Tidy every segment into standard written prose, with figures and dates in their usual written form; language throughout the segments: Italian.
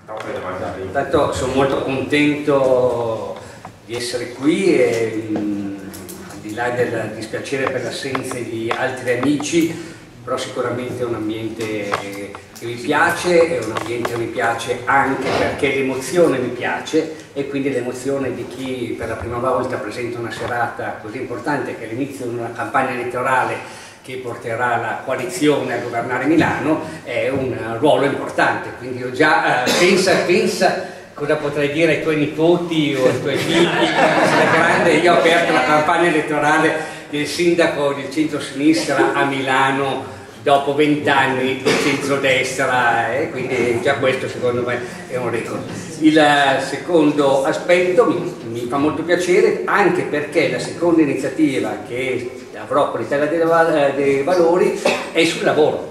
Intanto sono molto contento di essere qui e al di là del dispiacere per l'assenza di altri amici, però sicuramente è un ambiente che mi piace, è un ambiente che mi piace anche perché l'emozione mi piace e quindi l'emozione di chi per la prima volta presenta una serata così importante che è l'inizio di una campagna elettorale che porterà la coalizione a governare Milano è un ruolo importante, quindi io già pensa cosa potrei dire ai tuoi nipoti o ai tuoi figli, sei grande. Io ho aperto la campagna elettorale del sindaco del centro-sinistra a Milano dopo 20 anni di centrodestra, quindi già questo secondo me è un record. Il secondo aspetto mi fa molto piacere anche perché la seconda iniziativa che avrò con l'Italia dei Valori è sul lavoro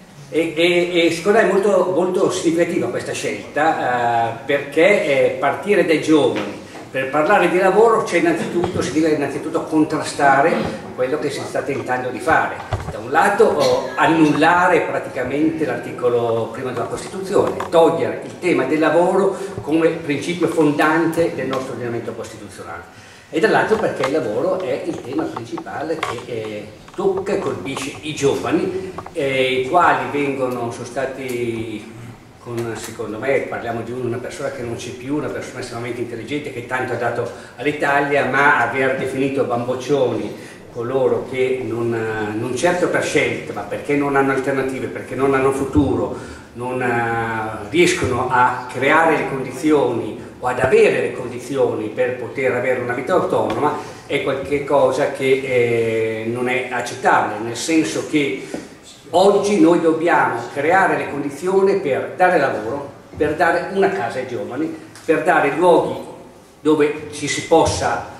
e secondo me è molto significativa questa scelta perché partire dai giovani per parlare di lavoro si deve innanzitutto contrastare quello che si sta tentando di fare. Da un lato annullare praticamente l'articolo 1° della Costituzione, togliere il tema del lavoro come principio fondante del nostro ordinamento costituzionale. E dall'altro perché il lavoro è il tema principale che tocca e colpisce i giovani, i quali sono stati, secondo me, parliamo di una persona che non c'è più, una persona estremamente intelligente che tanto ha dato all'Italia, ma aver definito bamboccioni coloro che non certo per scelta, ma perché non hanno alternative, perché non hanno futuro, non riescono a creare le condizioni o ad avere le condizioni per poter avere una vita autonoma, è qualcosa che non è accettabile, nel senso che oggi noi dobbiamo creare le condizioni per dare lavoro, per dare una casa ai giovani, per dare luoghi dove ci si possa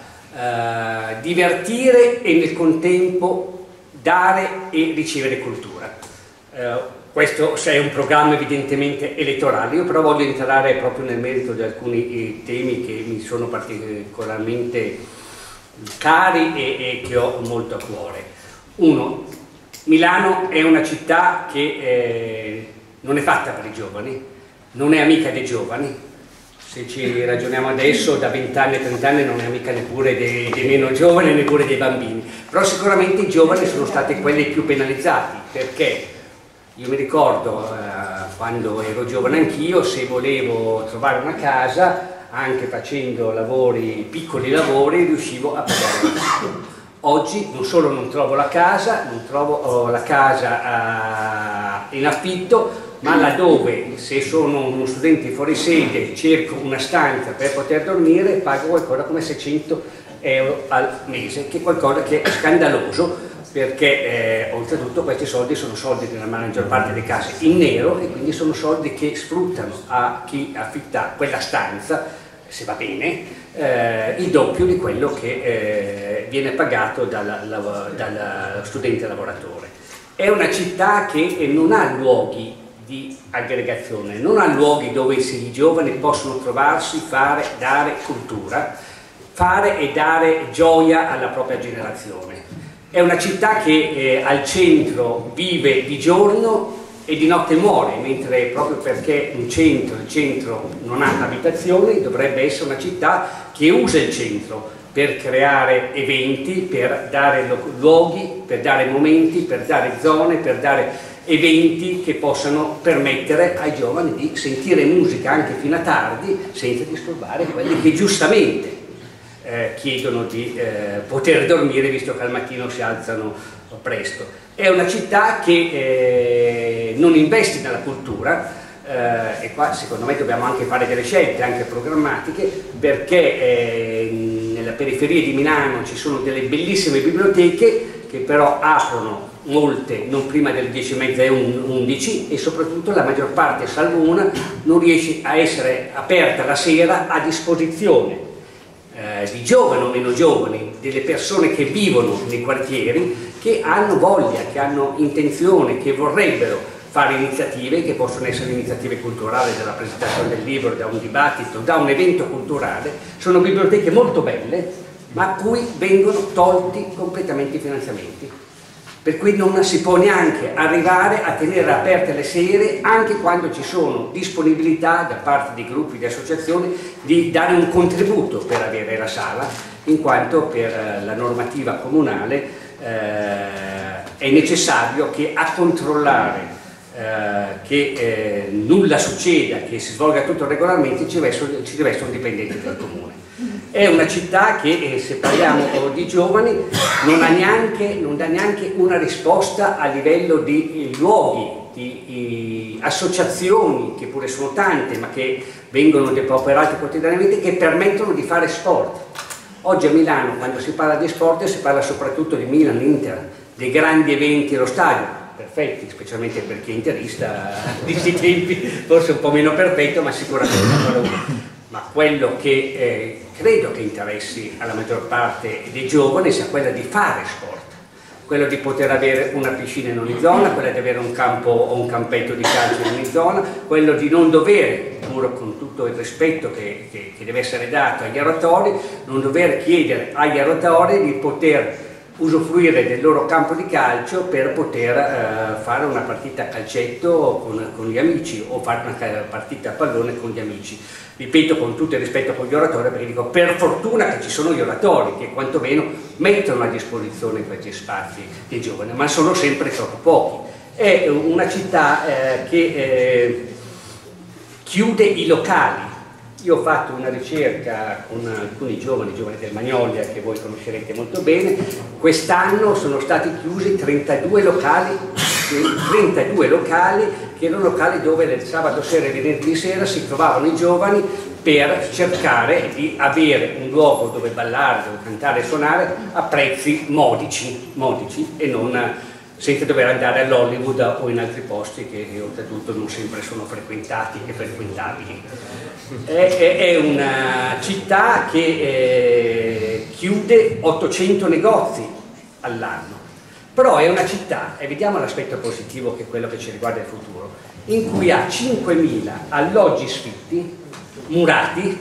divertire e nel contempo dare e ricevere cultura. Questo è un programma evidentemente elettorale, io però voglio entrare proprio nel merito di alcuni temi che mi sono particolarmente cari e che ho molto a cuore. Uno, Milano è una città che non è fatta per i giovani, non è amica dei giovani. Se ci ragioniamo adesso, da 20 anni a 30 anni non è amica neppure dei meno giovani, neppure dei bambini. Però sicuramente i giovani sono stati quelli più penalizzati, perché io mi ricordo quando ero giovane anch'io, se volevo trovare una casa, anche facendo piccoli lavori, riuscivo a pagare l'affitto. Oggi non solo non trovo la casa, non trovo la casa in affitto, ma laddove, se sono uno studente fuori sede, cerco una stanza per poter dormire, pago qualcosa come 600 euro al mese, che è qualcosa che è scandaloso, perché oltretutto questi soldi sono soldi nella maggior parte dei casi in nero e quindi sono soldi che sfruttano a chi affitta quella stanza, se va bene, il doppio di quello che viene pagato dal studente lavoratore. È una città che non ha luoghi di aggregazione, non ha luoghi dove i giovani possono trovarsi, dare cultura, fare e dare gioia alla propria generazione. È una città che al centro vive di giorno e di notte muore, mentre proprio perché il centro non ha abitazioni, dovrebbe essere una città che usa il centro per creare eventi, per dare luoghi, per dare momenti, per dare zone, per dare eventi che possano permettere ai giovani di sentire musica anche fino a tardi senza disturbare quelli che giustamente chiedono di poter dormire visto che al mattino si alzano presto. È una città che non investe nella cultura e qua secondo me dobbiamo anche fare delle scelte anche programmatiche, perché nella periferia di Milano ci sono delle bellissime biblioteche che però aprono molte non prima delle 10:30 e 11 e soprattutto la maggior parte, salvo una, non riesce a essere aperta la sera a disposizione di giovani o meno giovani, delle persone che vivono nei quartieri, che hanno voglia, che hanno intenzione, che vorrebbero fare iniziative che possono essere iniziative culturali, dalla presentazione del libro, da un dibattito, da un evento culturale. Sono biblioteche molto belle, ma a cui vengono tolti completamente i finanziamenti. per cui non si può neanche arrivare a tenere aperte le sere anche quando ci sono disponibilità da parte di gruppi, di associazioni di dare un contributo per avere la sala, in quanto per la normativa comunale è necessario che a controllare che nulla succeda, che si svolga tutto regolarmente, ci deve essere un dipendente del comune. È una città che, se parliamo di giovani, non dà neanche una risposta a livello di luoghi, di associazioni, che pure sono tante, ma che vengono depauperate quotidianamente, che permettono di fare sport. Oggi a Milano, quando si parla di sport, si parla soprattutto di Milan, Inter, dei grandi eventi allo stadio, perfetti, specialmente per chi è interista di questi tempi, forse un po' meno perfetto, ma sicuramente. Ma quello che credo che interessi alla maggior parte dei giovani sia quella di fare sport, quello di poter avere una piscina in ogni zona, quella di avere un campo o un campetto di calcio in ogni zona, quello di non dover, pur con tutto il rispetto che deve essere dato agli aratori, non dover chiedere agli aratori di poter usufruire del loro campo di calcio per poter fare una partita a calcetto con gli amici o fare una partita a pallone con gli amici. Ripeto, con tutto il rispetto con gli oratori, perché dico per fortuna che ci sono gli oratori che quantomeno mettono a disposizione questi spazi dei giovani, ma sono sempre troppo pochi. È una città che chiude i locali. Io ho fatto una ricerca con alcuni giovani del Magnolia, che voi conoscerete molto bene. Quest'anno sono stati chiusi 32 locali che erano locali dove il sabato sera e venerdì sera si trovavano i giovani per cercare di avere un luogo dove ballare, dove cantare e suonare a prezzi modici e non senza dover andare all'Hollywood o in altri posti che oltretutto non sempre sono frequentati e frequentabili. È una città che chiude 800 negozi all'anno, però è una città, e vediamo l'aspetto positivo che è quello che ci riguarda il futuro, in cui ha 5.000 alloggi sfitti, murati,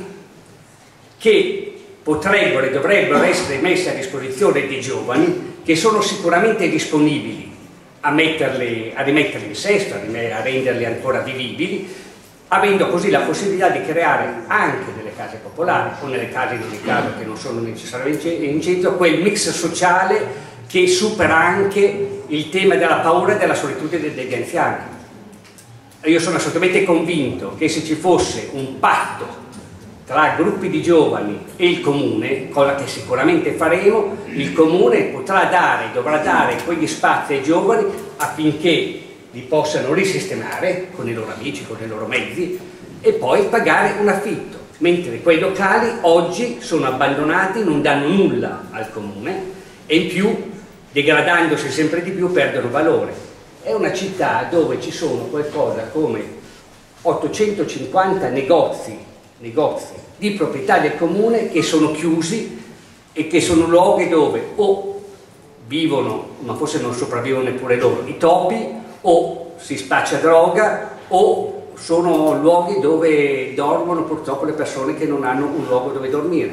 che potrebbero e dovrebbero essere messi a disposizione dei giovani, che sono sicuramente disponibili a rimetterli in sesto, a renderli ancora vivibili, avendo così la possibilità di creare anche delle case popolari o nelle case in ogni caso che non sono necessariamente in centro, quel mix sociale che supera anche il tema della paura e della solitudine degli anziani. Io sono assolutamente convinto che se ci fosse un patto tra gruppi di giovani e il comune, cosa che sicuramente faremo, il comune potrà dovrà dare quegli spazi ai giovani affinché li possano risistemare con i loro amici, con i loro mezzi, e poi pagare un affitto, mentre quei locali oggi sono abbandonati, non danno nulla al comune e in più, degradandosi sempre di più, perdono valore. È una città dove ci sono qualcosa come 850 negozi di proprietà del comune che sono chiusi e che sono luoghi dove o vivono, ma forse non sopravvivono neppure loro, i topi, o si spaccia droga, o sono luoghi dove dormono purtroppo le persone che non hanno un luogo dove dormire.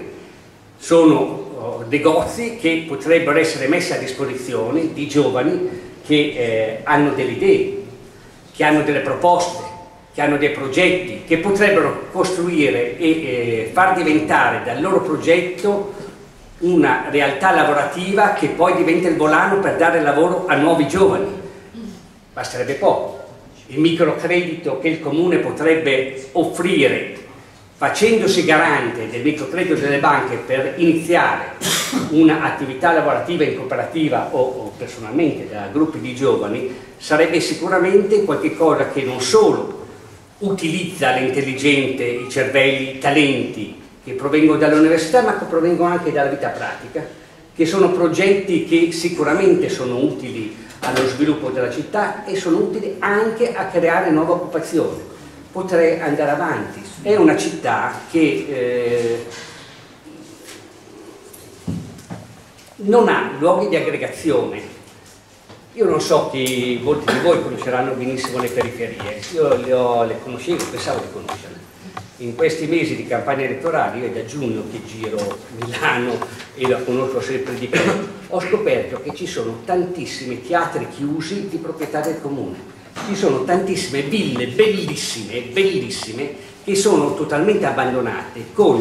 Sono negozi che potrebbero essere messi a disposizione di giovani che hanno delle idee, che hanno delle proposte, che hanno dei progetti, che potrebbero costruire e far diventare dal loro progetto una realtà lavorativa che poi diventa il volano per dare lavoro a nuovi giovani. Basterebbe poco. Il microcredito che il comune potrebbe offrire, facendosi garante del microcredito delle banche per iniziare un'attività lavorativa in cooperativa o personalmente da gruppi di giovani, sarebbe sicuramente qualcosa che non solo utilizza l'intelligente, i cervelli, i talenti che provengono dall'università, ma che provengono anche dalla vita pratica, che sono progetti che sicuramente sono utili allo sviluppo della città e sono utili anche a creare nuova occupazione. Potrei andare avanti. È una città che non ha luoghi di aggregazione. Io non so che molti di voi conosceranno benissimo le periferie, io le conoscevo, pensavo di conoscerle. In questi mesi di campagna elettorale, io è da giugno che giro Milano e la conosco sempre di più, ho scoperto che ci sono tantissimi teatri chiusi di proprietà del comune, ci sono tantissime ville bellissime, bellissime, che sono totalmente abbandonate con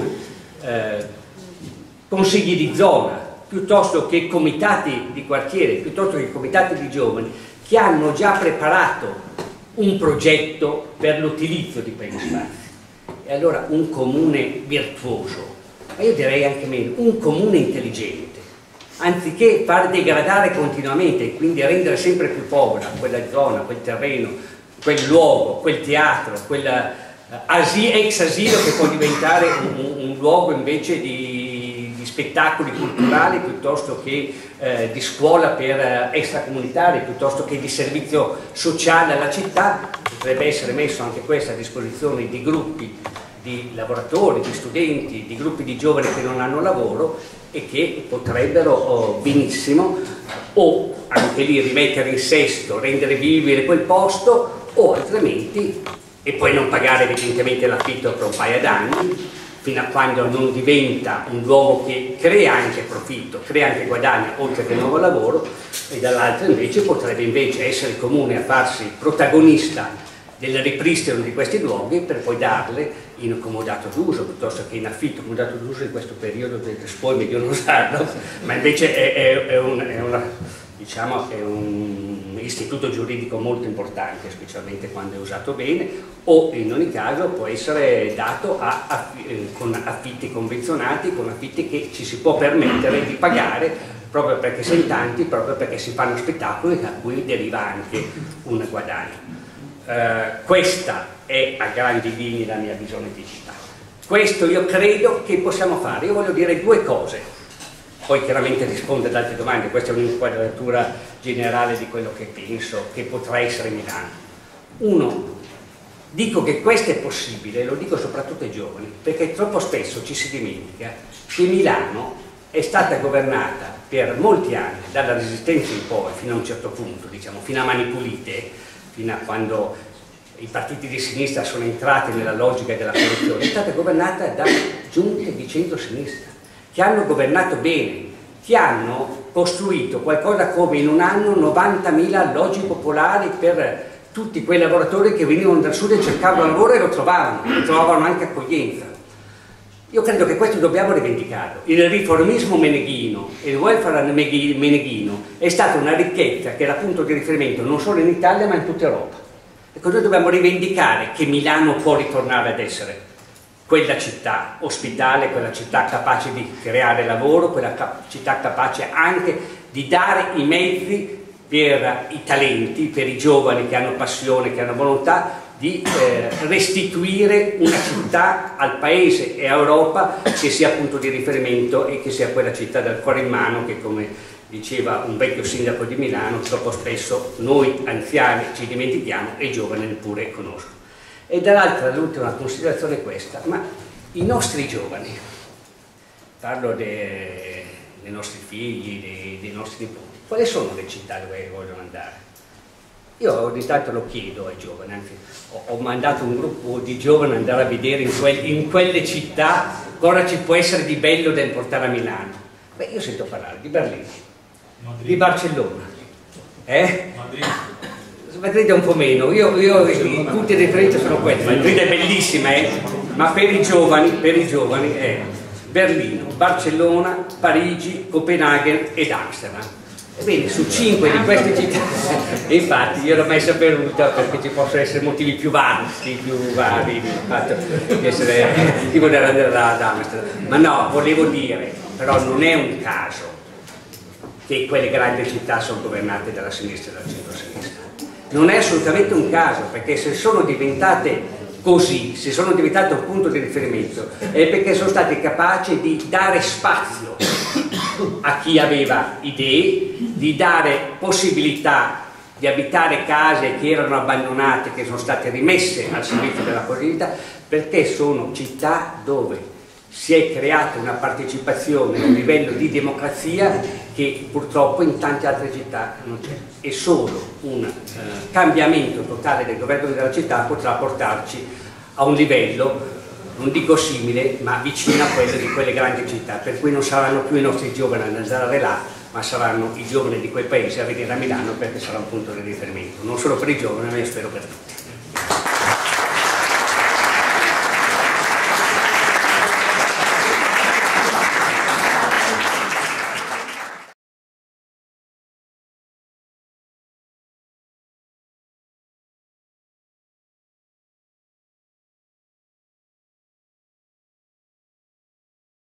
consigli di zona, piuttosto che comitati di quartiere, piuttosto che comitati di giovani, che hanno già preparato un progetto per l'utilizzo di quegli spazi. E allora un comune virtuoso, ma io direi anche meno, un comune intelligente, anziché far degradare continuamente e quindi rendere sempre più povera quella zona, quel terreno, quel luogo, quel teatro, quel ex asilo che può diventare un luogo invece di spettacoli culturali piuttosto che di scuola per extracomunitari, piuttosto che di servizio sociale alla città, potrebbe essere messo anche questo a disposizione di gruppi di lavoratori, di studenti, di gruppi di giovani che non hanno lavoro e che potrebbero benissimo o anche lì rimettere in sesto, rendere vivibile quel posto, o altrimenti, e poi non pagare evidentemente l'affitto per un paio d'anni, fino a quando non diventa un luogo che crea anche profitto, crea anche guadagno oltre che nuovo lavoro, e dall'altro invece potrebbe invece essere il comune a farsi protagonista del ripristino di questi luoghi per poi darle in comodato d'uso piuttosto che in affitto. Comodato d'uso in questo periodo del poi meglio non usarlo, ma invece è un istituto giuridico molto importante, specialmente quando è usato bene, o in ogni caso può essere dato con affitti convenzionati, con affitti che ci si può permettere di pagare proprio perché si è in tanti, proprio perché si fanno spettacoli da cui deriva anche un guadagno. Questa è a grandi linee la mia visione di città. Questo io credo che possiamo fare. Io voglio dire due cose, poi chiaramente rispondo ad altre domande. Questa è un'inquadratura generale di quello che penso che potrà essere Milano. Uno, dico che questo è possibile, lo dico soprattutto ai giovani, perché troppo spesso ci si dimentica che Milano è stata governata per molti anni, dalla Resistenza in poi, fino a un certo punto, diciamo, fino a Mani Pulite, fino a quando i partiti di sinistra sono entrati nella logica della corruzione, è stata governata da giunte di centro-sinistra, che hanno governato bene, che hanno costruito qualcosa come in un anno 90.000 alloggi popolari per tutti quei lavoratori che venivano dal sud e cercavano lavoro e lo trovavano anche accoglienza. Io credo che questo dobbiamo rivendicarlo. Il riformismo meneghino e il welfare meneghino è stata una ricchezza che era punto di riferimento non solo in Italia ma in tutta Europa. Ecco, noi dobbiamo rivendicare che Milano può ritornare ad essere quella città ospitale, quella città capace di creare lavoro, quella città capace anche di dare i mezzi per i talenti, per i giovani che hanno passione, che hanno volontà, di restituire una città al paese e a Europa che sia punto di riferimento e che sia quella città del cuore in mano che, come diceva un vecchio sindaco di Milano, troppo spesso noi anziani ci dimentichiamo e i giovani neppure conoscono. E dall'altra, l'ultima considerazione è questa: ma i nostri giovani, parlo dei nostri figli, dei nostri nipoti, quali sono le città dove vogliono andare? Io ogni tanto lo chiedo ai giovani, anzi ho mandato un gruppo di giovani ad andare a vedere in quelle città cosa ci può essere di bello da importare a Milano. Beh, io sento parlare di Berlino, Madrid, di Barcellona, Madrid è un po' meno, i punti di riferimento sono questi. Madrid è bellissima, ma per i giovani è Berlino, Barcellona, Parigi, Copenaghen ed Amsterdam. Ebbene, su 5 di queste città, infatti io l'ho messa per ultima perché ci possono essere motivi più vasti di fatto di essere di voler andare ad Amsterdam. Ma no, volevo dire, però non è un caso che quelle grandi città sono governate dalla sinistra e dal centro-sinistra. Non è assolutamente un caso, perché se sono diventate così, se sono diventate un punto di riferimento, è perché sono stati capaci di dare spazio a chi aveva idee, di dare possibilità di abitare case che erano abbandonate, che sono state rimesse al servizio della collettività, perché sono città dove si è creata una partecipazione, un livello di democrazia che purtroppo in tante altre città non c'è. E solo un cambiamento totale del governo della città potrà portarci a un livello non dico simile, ma vicino a quello di quelle grandi città, per cui non saranno più i nostri giovani ad andare là, ma saranno i giovani di quei paesi a venire a Milano perché sarà un punto di riferimento, non solo per i giovani, ma io spero per tutti.